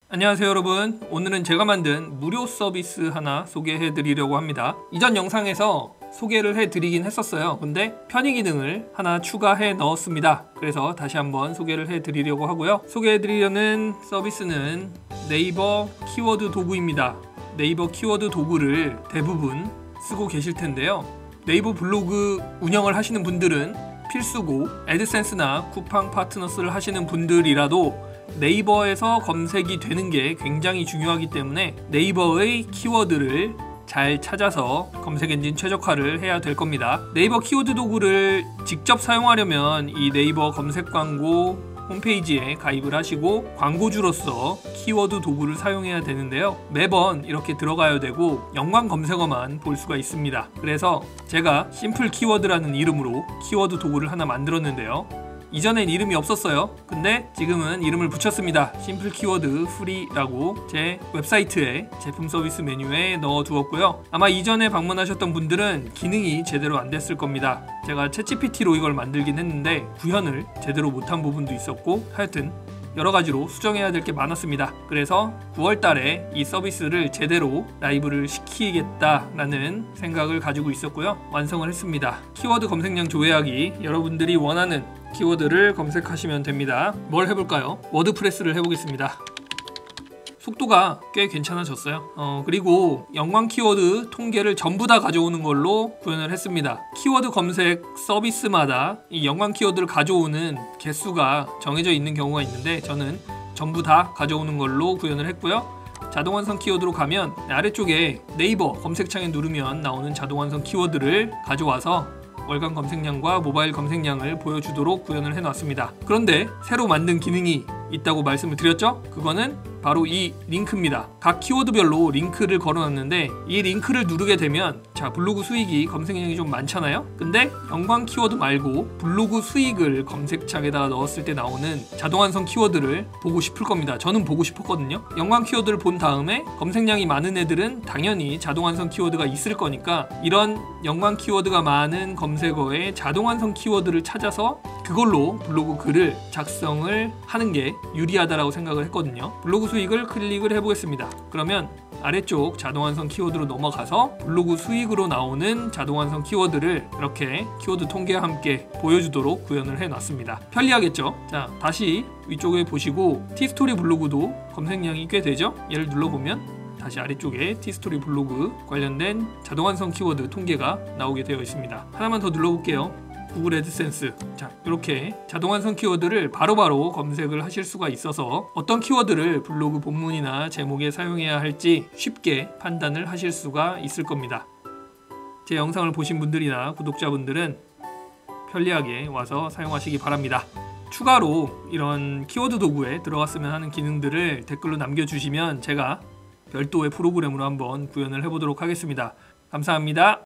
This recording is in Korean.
안녕하세요 여러분. 오늘은 제가 만든 무료 서비스 하나 소개해 드리려고 합니다. 이전 영상에서 소개를 해 드리긴 했었어요. 근데 편의 기능을 하나 추가해 넣었습니다. 그래서 다시 한번 소개를 해 드리려고 하고요. 소개해 드리려는 서비스는 네이버 키워드 도구입니다. 네이버 키워드 도구를 대부분 쓰고 계실 텐데요. 네이버 블로그 운영을 하시는 분들은 필수고, 애드센스나 쿠팡 파트너스를 하시는 분들이라도 네이버에서 검색이 되는 게 굉장히 중요하기 때문에 네이버의 키워드를 잘 찾아서 검색 엔진 최적화를 해야 될 겁니다. 네이버 키워드 도구를 직접 사용하려면 이 네이버 검색 광고 홈페이지에 가입을 하시고 광고주로서 키워드 도구를 사용해야 되는데요. 매번 이렇게 들어가야 되고 연관 검색어만 볼 수가 있습니다. 그래서 제가 심플 키워드라는 이름으로 키워드 도구를 하나 만들었는데요. 이전엔 이름이 없었어요. 근데 지금은 이름을 붙였습니다. 심플 키워드 프리라고 제 웹사이트에 제품 서비스 메뉴에 넣어 두었고요. 아마 이전에 방문하셨던 분들은 기능이 제대로 안 됐을 겁니다. 제가 챗GPT로 이걸 만들긴 했는데 구현을 제대로 못한 부분도 있었고, 하여튼 여러가지로 수정해야 될 게 많았습니다. 그래서 9월 달에 이 서비스를 제대로 라이브를 시키겠다라는 생각을 가지고 있었고요. 완성을 했습니다. 키워드 검색량 조회하기, 여러분들이 원하는 키워드를 검색하시면 됩니다. 뭘 해볼까요? 워드프레스를 해보겠습니다. 속도가 꽤 괜찮아졌어요. 그리고 연관 키워드 통계를 전부 다 가져오는 걸로 구현을 했습니다. 키워드 검색 서비스마다 이 연관 키워드를 가져오는 개수가 정해져 있는 경우가 있는데 저는 전부 다 가져오는 걸로 구현을 했고요. 자동 완성 키워드로 가면 아래쪽에 네이버 검색창에 누르면 나오는 자동 완성 키워드를 가져와서 월간 검색량과 모바일 검색량을 보여주도록 구현을 해놨습니다. 그런데 새로 만든 기능이 있다고 말씀을 드렸죠? 그거는 바로 이 링크입니다. 각 키워드별로 링크를 걸어놨는데 이 링크를 누르게 되면 블로그 수익이 검색량이 좀 많잖아요? 근데 연관 키워드 말고 블로그 수익을 검색창에다가 넣었을 때 나오는 자동 완성 키워드를 보고 싶을 겁니다. 저는 보고 싶었거든요. 연관 키워드를 본 다음에 검색량이 많은 애들은 당연히 자동 완성 키워드가 있을 거니까 이런 연관 키워드가 많은 검색어에 자동 완성 키워드를 찾아서 그걸로 블로그 글을 작성을 하는 게 유리하다라고 생각을 했거든요. 블로그 수익을 클릭을 해보겠습니다. 그러면 아래쪽 자동 완성 키워드로 넘어가서 블로그 수익으로 나오는 자동 완성 키워드를 이렇게 키워드 통계와 함께 보여주도록 구현을 해놨습니다. 편리하겠죠? 자, 다시 위쪽에 보시고 티스토리 블로그도 검색량이 꽤 되죠? 얘를 눌러보면 다시 아래쪽에 티스토리 블로그 관련된 자동 완성 키워드 통계가 나오게 되어 있습니다. 하나만 더 눌러볼게요. 구글 애드센스. 자, 이렇게 자동 완성 키워드를 바로바로 검색을 하실 수가 있어서 어떤 키워드를 블로그 본문이나 제목에 사용해야 할지 쉽게 판단을 하실 수가 있을 겁니다. 제 영상을 보신 분들이나 구독자분들은 편리하게 와서 사용하시기 바랍니다. 추가로 이런 키워드 도구에 들어갔으면 하는 기능들을 댓글로 남겨주시면 제가 별도의 프로그램으로 한번 구현을 해보도록 하겠습니다. 감사합니다.